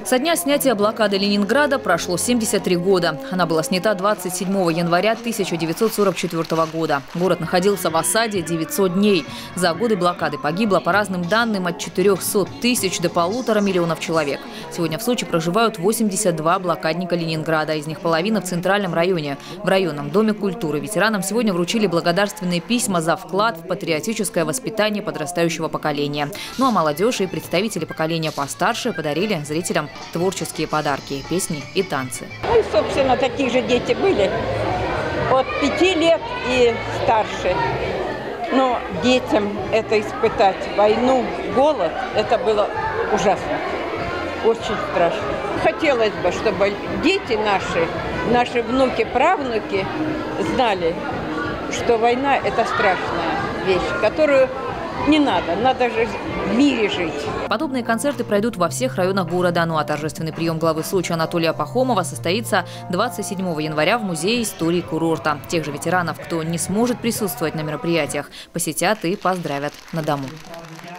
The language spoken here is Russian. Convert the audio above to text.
Со дня снятия блокады Ленинграда прошло 73 года. Она была снята 27 января 1944 года. Город находился в осаде 900 дней. За годы блокады погибло, по разным данным, от 400 тысяч до 1,5 миллиона человек. Сегодня в Сочи проживают 82 блокадника Ленинграда. Из них половина в Центральном районе. В районном доме культуры ветеранам сегодня вручили благодарственные письма за вклад в патриотическое воспитание подрастающего поколения. Ну а молодежь и представители поколения постарше подарили зрителям творческие подарки, песни и танцы. Ну и, собственно, такие же дети были от 5 лет и старше. Но детям это испытать войну, голод, это было ужасно, очень страшно. Хотелось бы, чтобы дети наши внуки, правнуки знали, что война – это страшная вещь, которую не надо же в мире жить. Подобные концерты пройдут во всех районах города. Ну а торжественный прием главы Сочи Анатолия Пахомова состоится 27 января в Музее истории курорта. Тех же ветеранов, кто не сможет присутствовать на мероприятиях, посетят и поздравят на дому.